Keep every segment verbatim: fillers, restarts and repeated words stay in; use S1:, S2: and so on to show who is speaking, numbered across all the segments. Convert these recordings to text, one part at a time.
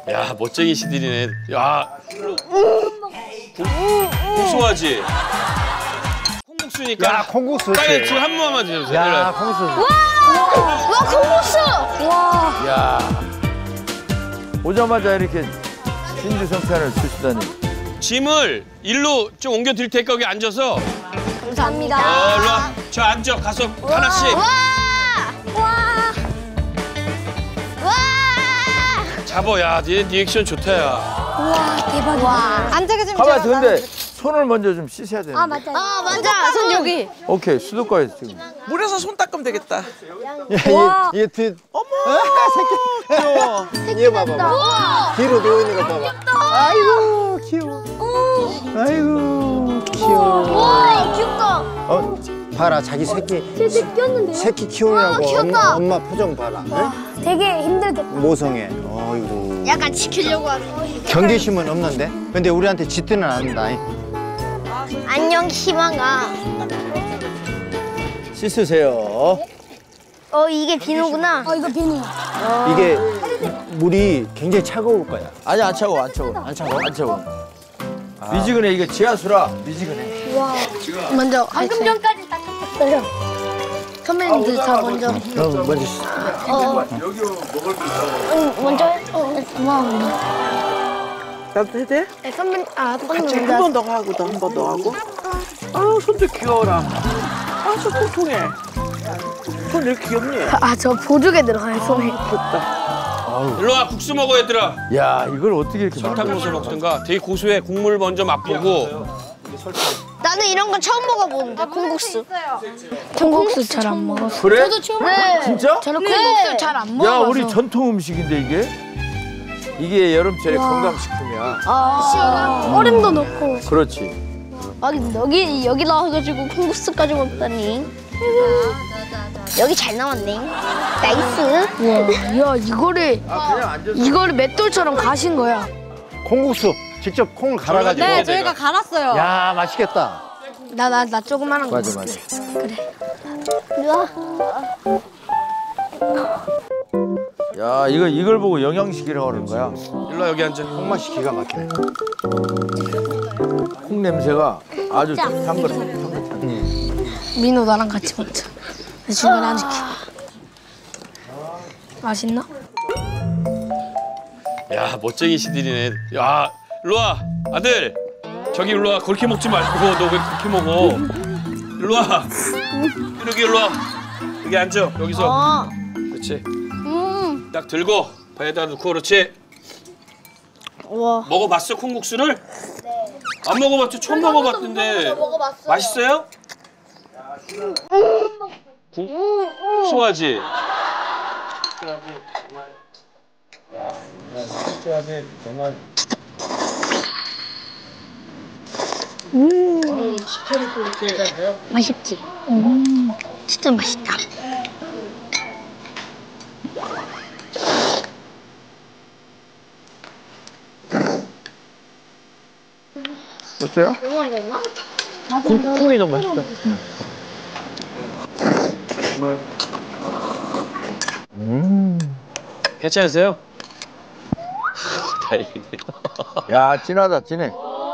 S1: 야, 멋쟁이 시들이네. 야, 고소하지? 콩국수니까.
S2: 야, 콩국수.
S1: 빨리 지금 한 번만 주세요.
S2: 야, 콩국수.
S3: 와, 와 콩국수. 와.
S4: 야. 오자마자 이렇게 진주성찬을 주시다니.
S1: 짐을 일로 좀 옮겨 드릴 테니까 여기 앉아서.
S3: 감사합니다.
S1: 어, 일로 와. 저 앉아. 가서 하나씩.
S3: 와. 와. 와.
S1: 잡어. 야, 네 리액션 좋다, 야.
S3: 와, 대박이다. 와. 앉아 계시면
S4: 가만 근데 손을 먼저 좀 씻어야 되는데.
S3: 아, 맞다. 아, 맞아. 손 여기.
S4: 오케이, 수도가에 지금.
S5: 물에서 손 닦으면 되겠다.
S2: 야, 얘, 얘 뒤.
S5: 어머,
S2: 새끼.
S5: 귀여워.
S2: 얘 봐봐. 뒤로 누워 있는 거 봐봐. 아이고, 귀여워. 아이고, 귀여워.
S3: 와, 귀엽다.
S2: 어, 봐라, 자기 새끼.
S3: 제 새끼 꼈는데요?
S2: 새끼 키우느라고
S3: 와, 귀엽다.
S2: 엄마, 엄마 표정 봐라. 응?
S3: 되게 힘들겠다.
S2: 모성애. 아이고.
S3: 약간 지키려고 하는.
S2: 경계심은 없는데? 근데 우리한테 짖지는 않는다.
S3: 안녕, 희망아.
S2: 씻으세요.
S3: 어, 이게 비누구나. 어, 이거 비누.
S2: 이게 물이 굉장히 차가울 거야.
S4: 아니 안 차고 안 차고 안 차고 안 차고. 아. 미지근해 이게 지하수라 미지근해.
S3: 와. 먼저 방금 전까지 닦았어요. 선배님들 다 먼저.
S2: 너 먼저 씻어.
S3: 어. 여기 먹을 거 있어. 응, 먼저 해. 어, 고마워.
S5: 나도 해도 돼?
S3: 네, 선배님, 아,
S5: 같이
S3: 선배님
S5: 한
S3: 먼저.
S5: 번 더 하고 또 한 번 더 하고. 아우 손도 귀여워라. 아, 손 통통해. 손 왜 이렇게 귀엽니?
S3: 아, 저 보조개 들어가요, 손에.
S5: 귀엽다.
S1: 일로 와. 국수 먹어, 얘들아.
S4: 야 이걸 어떻게 이렇게
S1: 설탕
S4: 만들어?
S1: 넣어서 먹든가. 되게 고소해. 국물 먼저 맛보고.
S3: 나는 이런 건 처음 먹어보는데, 콩국수. 콩국수 잘 안 먹었어.
S4: 그래?
S3: 저도 처음 네.
S4: 진짜?
S3: 저는 콩국수 잘 안 먹어서.
S4: 야 우리 전통 음식인데 이게? 이게 여름철에 건강식품이야.
S3: 아, 얼음도 넣고.
S4: 그렇지.
S3: 아, 여기, 여기 나와가지고 콩국수까지 먹다니. 여기 잘 나왔네. 나이스. 와, 야, 이거를,
S4: 아 그냥 앉아서.
S3: 이거를 맷돌처럼 가신 거야.
S2: 콩국수 직접 콩을 갈아가지고.
S1: 네, 저희가
S3: 갈았어요.
S2: 야, 맛있겠다.
S3: 나, 나, 나 조그만한 거.
S4: 맞아 맞아.
S3: 이리 와.
S4: 야 이거 이걸 보고 영양식이라고 하는 거야.
S1: 일로 와, 여기 앉아.
S2: 콩맛이 기가 막히네.
S4: 콩 냄새가 아주 향긋한.
S3: 민호 나랑 같이 먹자. 내 중간에 앉을게. 맛있나?
S1: 야, 멋쟁이 시들이네. 야, 일로 와. 아들. 저기 일로 와. 그렇게 먹지 말고. 너 왜 그렇게 먹어? 일로 와. 여기 일로 와. 여기 앉아. 여기서.
S3: 어.
S1: 그렇지.
S3: 음.
S1: 딱 들고 배에다 넣고 그렇지.
S3: 와.
S1: 먹어봤어, 콩국수를? 네. 안 먹어봤죠? 처음 먹어봤던데.
S3: 먹어봤어요.
S1: 맛있어요? 고소하지?
S3: 음. 맛있지? 음. 진짜 맛있다.
S4: 어때요?
S5: 콩이 너무 맛있다.
S4: 음.
S1: 괜찮으세요? 다행이네요.
S4: 야 진하다 진해.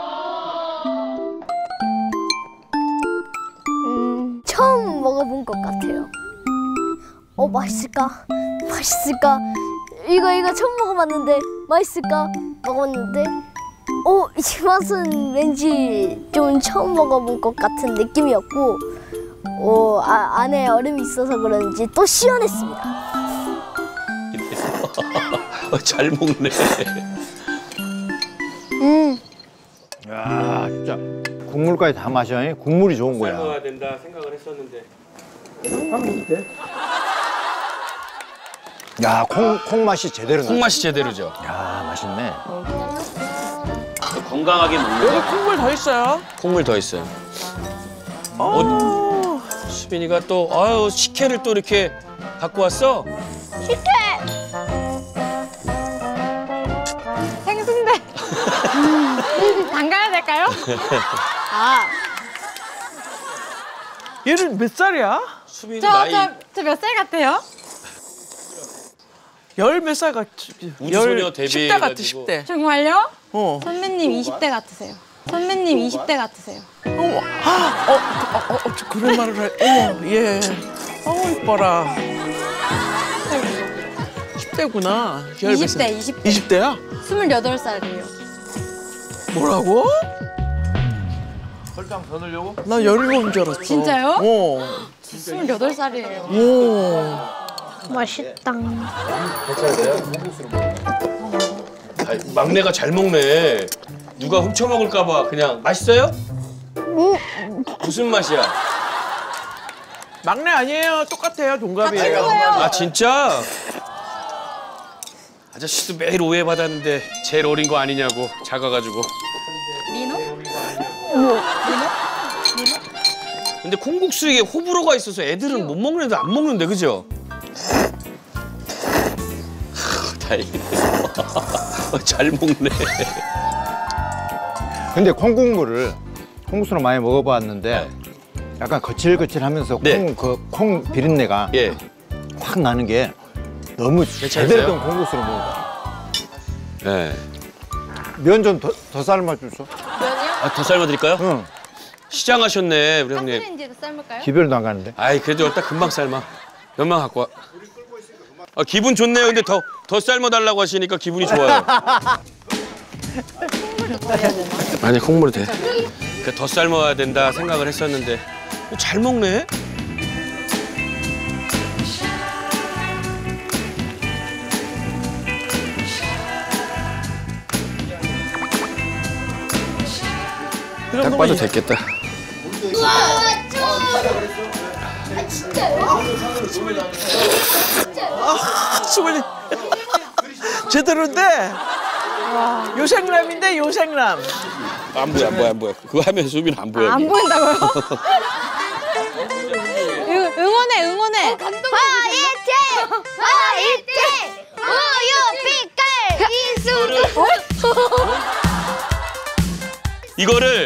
S3: 음, 처음 먹어본 것 같아요. 어, 맛있을까? 맛있을까? 이거 이거 처음 먹어봤는데 맛있을까? 먹었는데 어, 이 맛은 왠지 좀 처음 먹어본 것 같은 느낌이었고 어, 아, 안에 얼음이 있어서 그런지 또 시원했습니다.
S1: 어, 잘 먹네.
S3: 음.
S2: 야, 진짜 국물까지 다 마셔. 이? 국물이 좋은 거야.
S1: 먹어야 된다 생각을 했었는데.
S2: 야, 콩, 콩 맛이 제대로 나.
S1: 콩맛이 제대로죠.
S2: 야, 맛있네.
S1: 건강하게 먹는
S5: 여기
S1: 거.
S5: 콩물 더 있어요.
S1: 콩물 더 있어요. 어, 수빈이가 또 아유 식혜를 또 이렇게 갖고 왔어.
S6: 생순대. 담가야 될까요? 아,
S5: 얘는 몇 살이야?
S1: 수빈이
S6: 저,
S1: 나이
S6: 저, 저 몇 살 같아요?
S5: 열 몇 살 같?
S1: 우주소녀 데뷔
S5: 십 대 같아,
S1: 해가지고.
S5: 십 대.
S6: 정말요?
S5: 어.
S6: 선배님 이십 대 같으세요. 선배님 이십 대 같으세요.
S5: 어머, 아, 어, 어, 어, 어, 저 그런 말을 해. 어머, 예. 어우, 이뻐라. 십 대구나.
S6: 이십 대, 이십 대.
S5: 이십 대야?
S6: 스물여덟 살이에요.
S5: 뭐라고?
S4: 설탕 더 넣으려고?
S5: 나 열일곱인 줄 알았어.
S6: 진짜요?
S5: 어.
S6: 스물여덟 살이에요.
S5: 오.
S3: 맛있다.
S1: 아이, 막내가 잘 먹네. 누가 훔쳐 먹을까봐 그냥 맛있어요? 무슨 맛이야?
S5: 막내 아니에요. 똑같아요. 동갑이에요.
S1: 아 진짜? 아저씨도 매일 오해받았는데 제일 어린 거 아니냐고 작아가지고.
S6: 민호?
S1: 근데 콩국수 이게 호불호가 있어서 애들은 못 먹는 애들 안 먹는데 그죠? 하, 다행이네. 잘 먹네.
S2: 근데 콩국물을 콩국수를 많이 먹어봤는데 약간 거칠거칠하면서
S1: 네.
S2: 콩 그 콩 비린내가
S1: 예.
S2: 확 나는 게 너무 제대로 된 콩국수를 먹어봐.
S1: 예.
S2: 면 좀 더 더 삶아주소.
S6: 면이요?
S1: 아, 더 삶아드릴까요?
S2: 응.
S1: 시장하셨네 우리 형님.
S6: 카트렌지에서 삶을까요?
S2: 기별도 안 가는데.
S1: 아이 그래도 일단 금방 삶아. 몇만 갖고 와. 아, 기분 좋네요. 근데 더 더 삶아달라고 하시니까 기분이 좋아요. 아니 콩물도 돼. 그 더 삶아야 된다 생각을 했었는데 잘 먹네. 딱 봐도 됐겠다.
S5: 수근이 제대로인데. 요생남인데 요생남.
S1: 안 보여 안 보여 안 보여. 그거 하면 수빈 안 보여.
S6: 아, 안 보인다고요? 응, 응원해, 응원해.
S3: 화이팅! 화이팅! 우유 빛깔 이수.
S1: 이거를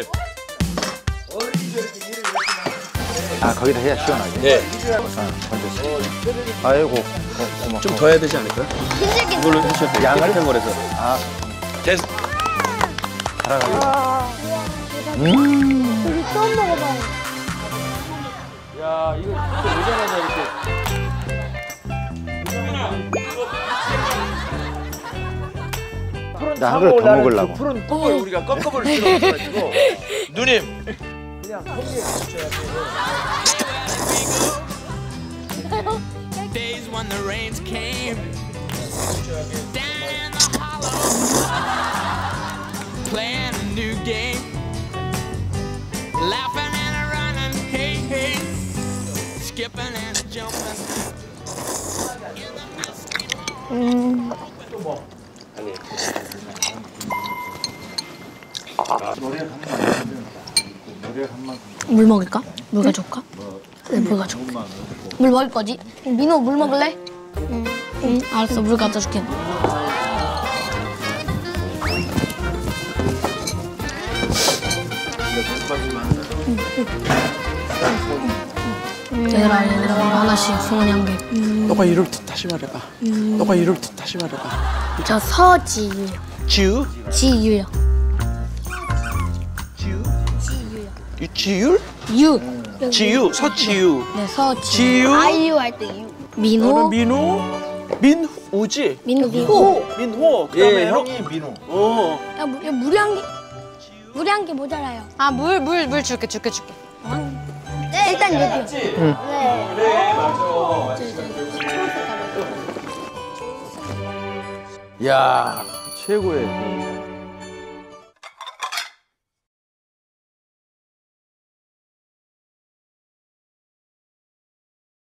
S2: 아 거기다 해야 시원하지.
S1: 네.
S2: 어, 아이고 고, 고마워.
S1: 좀 더 해야 되지 않을까요? 이걸로 하셔도 돼요.
S2: 양을?
S1: 깨끗한 거라서.
S2: 아
S1: 됐어.
S2: 살아가고.
S3: 우리 처음 먹어봐요.
S1: 야 이거 진짜 의전하다 이렇게.
S2: 나 한 그릇 더 먹으려고.
S4: 푸른 꿀 우리가 꺾어버릴 수가 없어가지고.
S1: 누님.
S7: Days when the rains came down in the hollow, playing a new game, laughing and running, hey hey, skipping and jumping.
S3: 물 먹을까? 물 가져올까? 네, 물 가져올게. 물 먹을 거지? 민호 물 먹을래? 응. 응, 알았어. 물 갖다 줄게. 얘들아, 얘들아, 물 하나씩, 승원이 한 개.
S5: 너가 이럴 듯 다시 말해봐. 너가 이럴 듯 다시 말해봐.
S3: 저 서지유요.
S5: 지우?
S3: 지유요.
S5: 지우? 유 지율?
S3: 유.
S5: 지유, 서지유.
S3: 네, 서지.
S5: 지유?
S3: 아이유 할 때 유. 민호.
S5: 너는 민호? 민우지?
S3: 민호.
S5: 민호. 그다음에
S4: 예,
S5: 형.
S4: 형이 민호.
S5: 어.
S3: 야, 물, 야, 물이 한 개. 물이 한 개 모자라요.
S6: 아, 물, 물, 물 줄게, 줄게, 줄게.
S3: 네, 일단 여기요. 응. 네.
S4: 야 최고의.